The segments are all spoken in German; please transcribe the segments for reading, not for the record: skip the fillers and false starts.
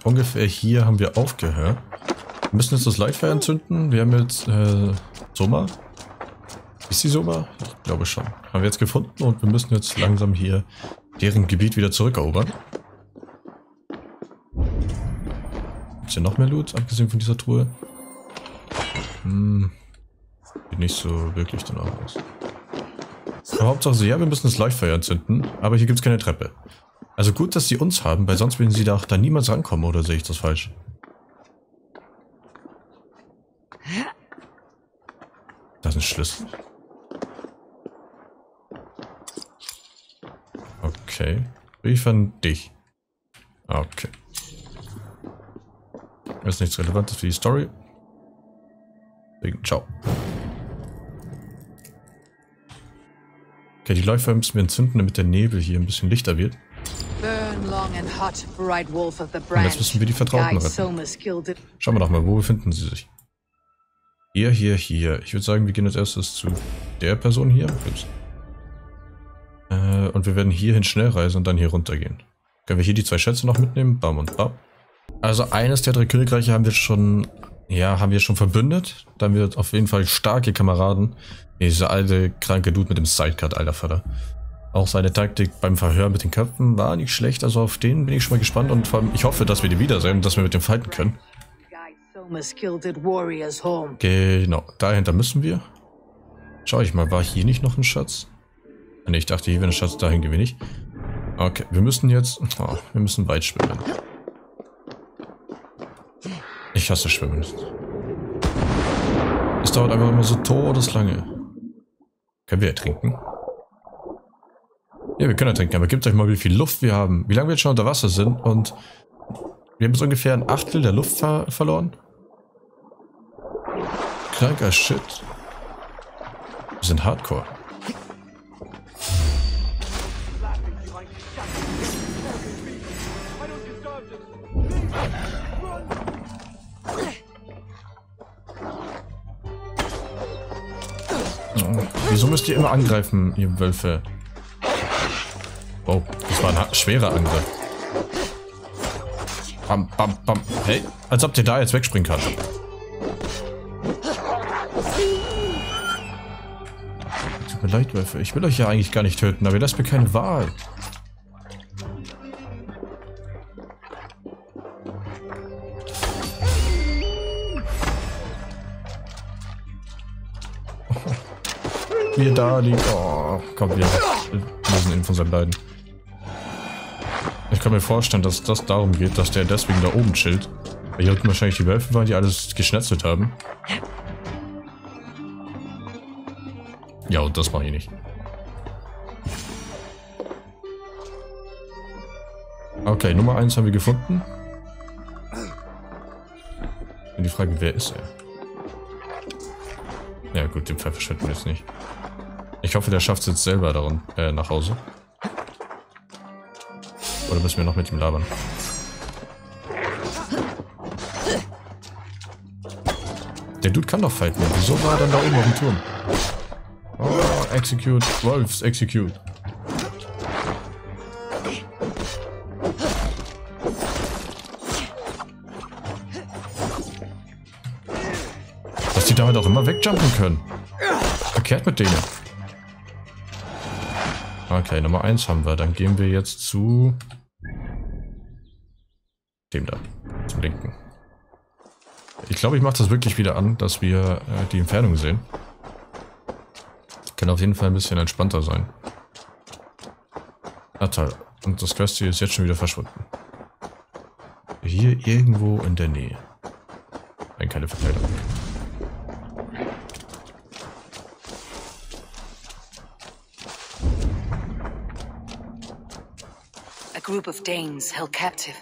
ungefähr hier haben wir aufgehört. Wir müssen jetzt das Lightfire entzünden. Wir haben jetzt Soma. Ist die Soma? Ich glaube schon. Haben wir jetzt gefunden und wir müssen jetzt langsam hier deren Gebiet wieder zurückerobern. Gibt es hier noch mehr Loot, abgesehen von dieser Truhe? Sieht nicht so wirklich danach aus. Aber Hauptsache, ja, wir müssen das Leuchtfeuer entzünden, aber hier gibt es keine Treppe. Also gut, dass sie uns haben, weil sonst würden sie da niemals rankommen, oder sehe ich das falsch? Das ist ein Schlüssel. Okay. Brief an dich. Okay. Das ist nichts Relevantes für die Story. Deswegen, ciao. Okay, die Läufer müssen wir entzünden, damit der Nebel hier ein bisschen lichter wird. Und jetzt müssen wir die Vertrauten retten. Schauen wir doch mal, wo befinden sie sich? Hier, hier, hier. Ich würde sagen, wir gehen als erstes zu der Person hier. Ups. Und wir werden hierhin schnell reisen und dann hier runter gehen. Können wir hier die 2 Schätze noch mitnehmen? Bam und bam. Also eines der 3 Königreiche haben wir schon, verbündet. Da haben wir auf jeden Fall starke Kameraden. Dieser alte, kranke Dude mit dem Sidecut, alter Vater. Auch seine Taktik beim Verhör mit den Köpfen war nicht schlecht. Also auf den bin ich schon mal gespannt und vor allem, ich hoffe, dass wir die wiedersehen und dass wir mit dem fighten können. Genau, dahinter müssen wir. Schau ich mal, war hier nicht noch ein Schatz? Ne, ich dachte, hier wäre ein Schatz, dahin gehen wir nicht. Okay, wir müssen jetzt, wir müssen weit schwimmen. Ich hasse Schwimmen. Es dauert einfach immer so todeslange. Können wir ertrinken? Ja, wir können ertrinken, aber gebt euch mal, wie viel Luft wir haben. Wie lange wir jetzt schon unter Wasser sind und wir haben jetzt ungefähr ein Achtel der Luft verloren. Kranker Shit. Wir sind Hardcore. Wieso müsst ihr immer angreifen, ihr Wölfe? Oh, das war ein schwerer Angriff. Bam, bam, bam. Hey, als ob der da jetzt wegspringen kann. Tut mir leid, Wölfe. Ich will euch ja eigentlich gar nicht töten, aber ihr lasst mir keine Wahl. Wie er da liegt. Oh, komm, wir lösen ihn von seinem Leiden. Ich kann mir vorstellen, dass das darum geht, dass der deswegen da oben chillt. Weil hier unten wahrscheinlich die Wölfe waren, die alles geschnetzelt haben. Ja, und das mache ich nicht. Okay, Nummer 1 haben wir gefunden. Und die Frage, wer ist er? Ja gut, den Pfeil verschwenden wir jetzt nicht. Ich hoffe, der schafft es jetzt selber daran, nach Hause. Oder müssen wir noch mit ihm labern? Der Dude kann doch fighten. Wieso war er dann da oben auf dem Turm? Oh, execute. Wolves, execute. Dass die damit auch immer wegjumpen können. Verkehrt mit denen. Okay, Nummer 1 haben wir. Dann gehen wir jetzt zu dem da. Zum linken. Ich glaube, ich mache das wirklich wieder an, dass wir die Entfernung sehen. Kann auf jeden Fall ein bisschen entspannter sein. Ah, toll. Und das Quest hier ist jetzt schon wieder verschwunden. Hier irgendwo in der Nähe. Nein, keine Verkleidung. A group of Danes held captive.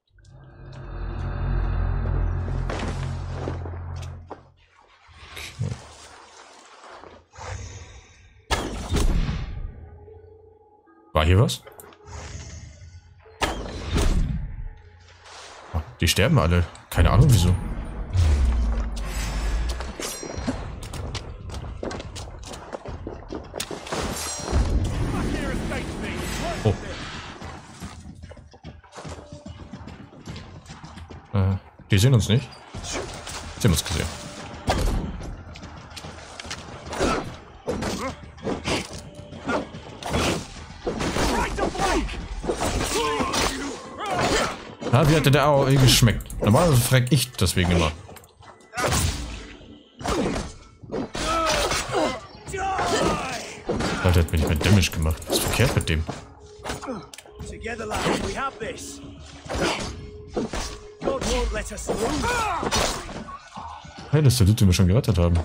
War hier was? Oh, die sterben alle. Keine Ahnung wieso. Oh. Die sehen uns nicht. Sie haben uns gesehen. Ah, wie hat der AOE geschmeckt? Normalerweise frag ich deswegen immer. Alter, hat mir nicht mehr Damage gemacht. Was ist verkehrt mit dem? Hey, das ist der Dude, den wir schon gerettet haben.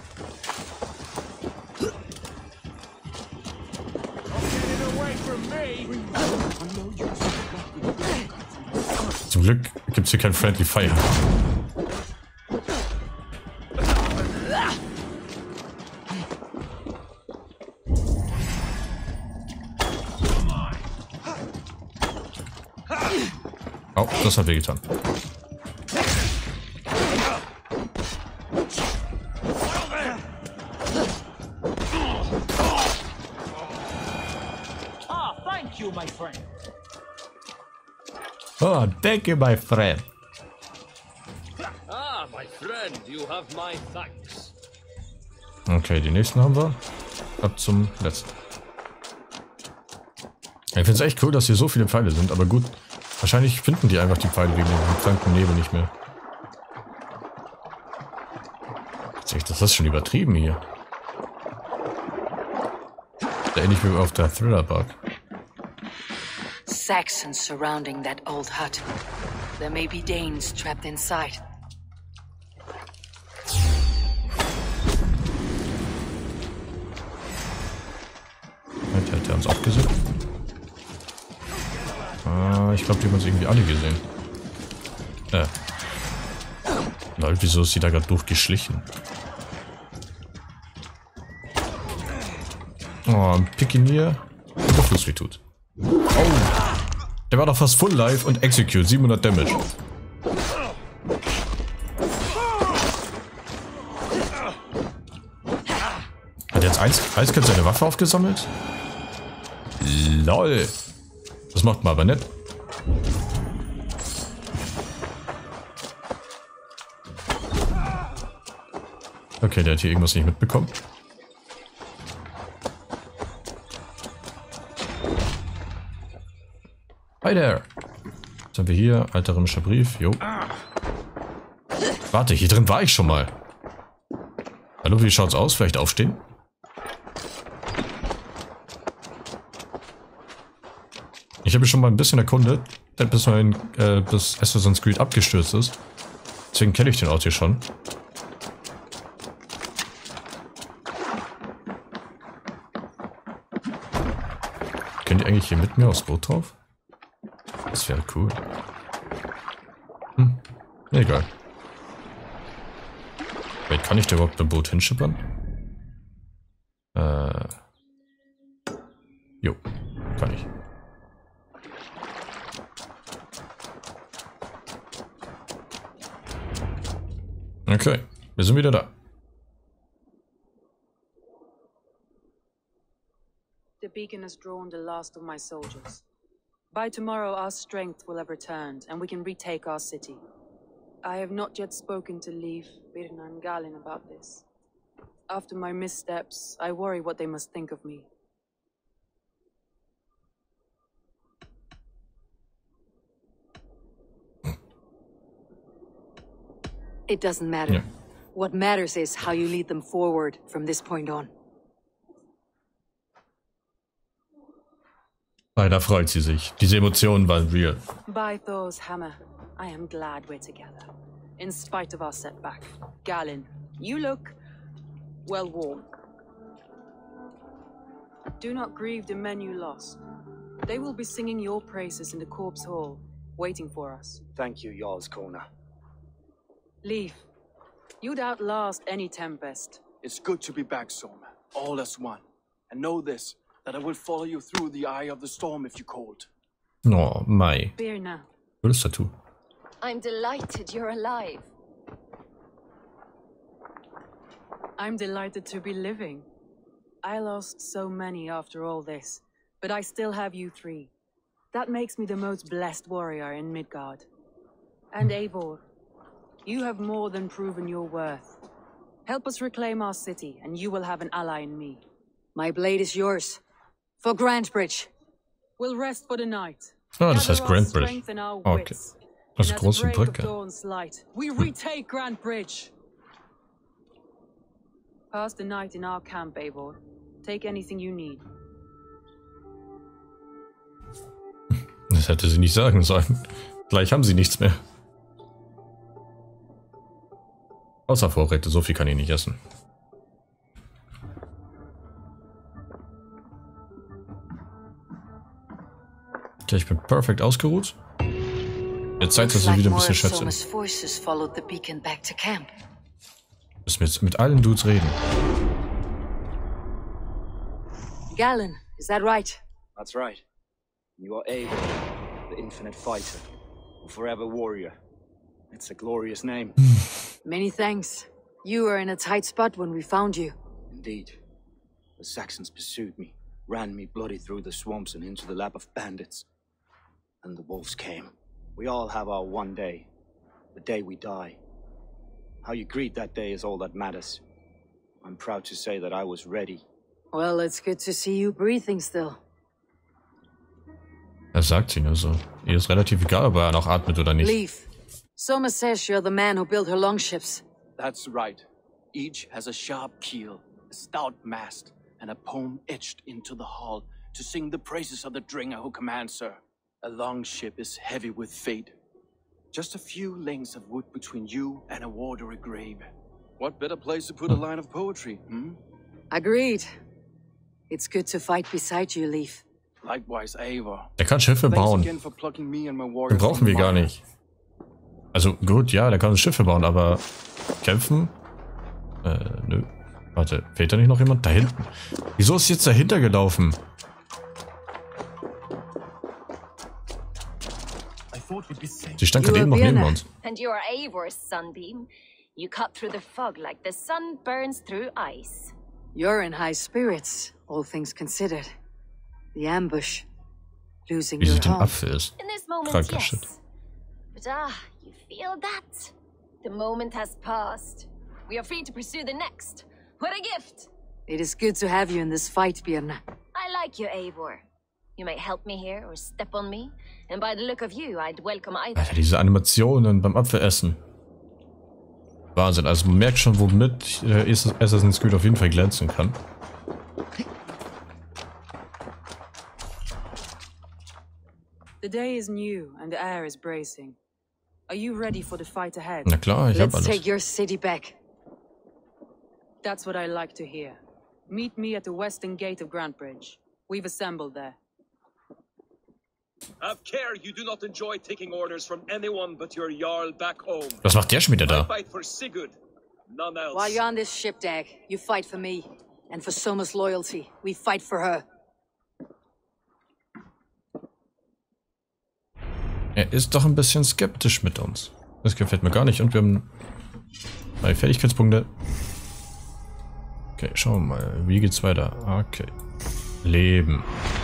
Zum Glück gibt es hier kein Friendly Fire. Oh, das hat wehgetan. Oh, thank you, my friend. Ah, my friend, you have my thanks. Okay, die nächsten haben wir. Ab zum letzten. Ich finde es echt cool, dass hier so viele Pfeile sind, aber gut. Wahrscheinlich finden die einfach die Pfeile wegen dem kranken Nebel nicht mehr. Das ist schon übertrieben hier. Da ähnlich wie auf der Thriller-Park. Saxons surrounding that old hut. There may be Danes trapped inside. Hat er uns auch gesehen? Ah, ich glaube, die haben uns irgendwie alle gesehen. Lol, wieso ist sie da gerade durchgeschlichen? Oh, ein Pikinier. Der Fuß weh tut. Oh! Der war doch fast Full Life und Execute, 700 Damage. Hat jetzt eiskalt seine Waffe aufgesammelt? LOL! Das macht man aber nicht. Okay, der hat hier irgendwas nicht mitbekommen. Hi there! Was haben wir hier? Alter römischer Brief. Jo. Warte, hier drin war ich schon mal. Hallo, wie schaut's aus? Vielleicht aufstehen? Ich habe schon mal ein bisschen erkundet, bis Assassin's Creed abgestürzt ist. Deswegen kenne ich den Ort hier schon. Könnt ihr eigentlich hier mit mir aufs Boot drauf? Das wäre cool. Egal. Wait, kann ich da überhaupt beim Boot hinschippern? Jo, kann ich. Okay, wir sind wieder da. The beacon has drawn the last of my soldiers. By tomorrow our strength will have returned, and we can retake our city. I have not yet spoken to Leif, Birna and Galin about this. After my missteps, I worry what they must think of me. It doesn't matter. Ja. What matters is how you lead them forward from this point on. Da freut sie sich. Diese Emotionen waren real. By Thor's hammer, I am glad we're together. In spite of our setback. Galin, you look well worn. Do not grieve the men you lost. They will be singing your praises in the corpse hall, waiting for us. Thank you, Jarl's Corner. Leif, you'd outlast any tempest. It's good to be back, Soma. All as one. And know this, that I will follow you through the eye of the storm if you called. Oh, Mai. Birna. Würdest du tun? I'm delighted you're alive. I'm delighted to be living. I lost so many after all this, but I still have you three. That makes me the most blessed warrior in Midgard. And Eivor, You have more than proven your worth. Help us reclaim our city, and you will have an ally in me. My blade is yours. For Grantbridge. We'll rest for the night. Ah, das heißt Gather our Grantbridge. strength and our Okay. wits. Das And ist at the große break of Brücke. dawn's light, we retake Grantbridge. Pass the night in our camp, Eivor. Take anything you need. Das hätte sie nicht sagen sollen. Gleich haben sie nichts mehr. Außer Vorräte, so viel kann ich nicht essen. Okay, ich bin perfekt ausgeruht. Jetzt Zeit, dass Looks wir like wieder ein more bisschen of schätzen. Soma's forces followed the beacon back to camp. Müssen wir jetzt mit allen Dudes reden. Galen, is that right? That's right. You are Eivor, the infinite fighter, the forever warrior. It's a glorious name. Many thanks. You were in a tight spot when we found you. Indeed. The Saxons pursued me, ran me bloody through the swamps and into the lap of bandits. And the wolves came. We all have our one day. The day we die. How you greet that day is all that matters. I'm proud to say that I was ready. Well, it's good to see you breathing still. Das sagt sie nur so. Ihr ist relativ egal, ob er noch atmet oder nicht. Leaf, Soma says you're the man who built her longships. That's right. Each has a sharp keel, a stout mast, and a poem etched into the hull to sing the praises of the Dringer who commands her. A long ship is heavy with fate. Just a few lengths of wood between you and a watery grave. What better place to put a line of poetry, hmm? Agreed. It's good to fight beside you, Leaf. Likewise, Eivor. Der kann Schiffe Thanks bauen. again for plucking me and my Den warriors brauchen from wir the gar mire. nicht. Also gut, ja, der kann Schiffe bauen, aber kämpfen? Nö. Warte, fehlt da nicht noch jemand? Da hinten. Wieso ist jetzt dahinter gelaufen? Sie stand gerade eben noch neben uns. And you are Eivor's sunbeam. You cut through the fog like the sun burns through ice. You're in high spirits, all things considered. The ambush. Losing Wie your sie den home. Apfel ist. In this moment, Kranker yes. Shit. But you feel that? The moment has passed. We are free to pursue the next. What a gift! It is good to have you in this fight, Birna. I like you, Eivor. You may help me here or step on me, and by the look of you, I'd welcome either. Alter, diese Animationen beim Apfelessen. Wahnsinn, also man merkt schon, womit Assassin's Creed auf jeden Fall glänzen kann. The day is new and the air is bracing. Are you ready for the fight ahead? Na klar, ich hab Let's alles. take your city back. That's what I like to hear. Meet me at the western gate of Grantbridge. We've assembled there. Have care you do not enjoy taking orders from anyone but your Jarl back home. Was macht der schon wieder I da? fight for Sigurd, none else. While you're on this ship, Dag, you fight for me. And for Soma's loyalty, we fight for her. Er ist doch ein bisschen skeptisch mit uns. Das gefällt mir gar nicht. Und wir haben 3 Fertigkeitspunkte. Okay, schauen wir mal. Wie geht's weiter? Okay. Leben.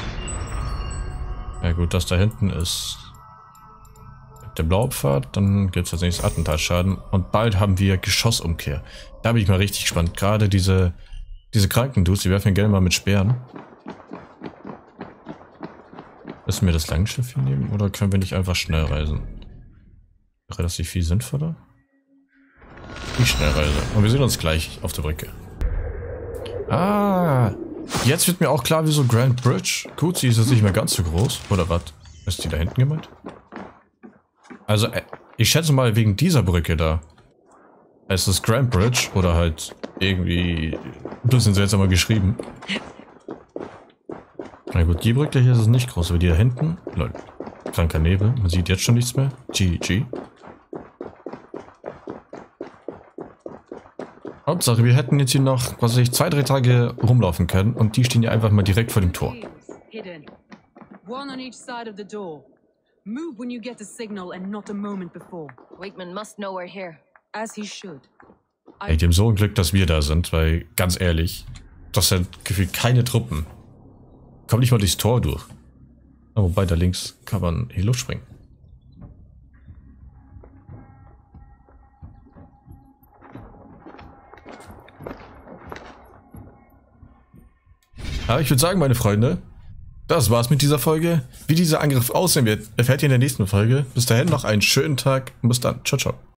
Ja gut, das da hinten ist der blaue Pfad. Dann gibt es als nächstes Attentatsschaden. Und bald haben wir Geschossumkehr. Da bin ich mal richtig gespannt. Gerade diese kranken Dudes, die werfen ja gerne mal mit Speeren. Müssen wir das Langschiff hier nehmen oder können wir nicht einfach schnell reisen? Wäre das nicht viel sinnvoller? Ich schnell reise. Und wir sehen uns gleich auf der Brücke. Ah, jetzt wird mir auch klar, wieso Grand Bridge. Gut, sie ist jetzt nicht mehr ganz so groß. Oder was? Ist die da hinten gemeint? Also, ich schätze mal wegen dieser Brücke da. Es ist Grand Bridge oder halt irgendwie ein bisschen seltsamer geschrieben. Na gut, die Brücke hier ist es nicht groß, aber die da hinten, lol, kranker Nebel, man sieht jetzt schon nichts mehr. GG. Hauptsache, wir hätten jetzt hier noch, was weiß ich, 2-3 Tage rumlaufen können und die stehen ja einfach mal direkt vor dem Tor. Hidden. One on each side of the door. Move when you get a signal and not a moment before. Wakeman must know we're here. As he should. Ey, dem so ein Glück, dass wir da sind, weil, ganz ehrlich, das sind gefühlt keine Truppen. Kommt nicht mal durchs Tor durch. Oh, wobei, da links kann man in die Luft springen. Aber ich würde sagen, meine Freunde, das war's mit dieser Folge. Wie dieser Angriff aussehen wird, erfährt ihr in der nächsten Folge. Bis dahin noch einen schönen Tag und bis dann. Ciao, ciao.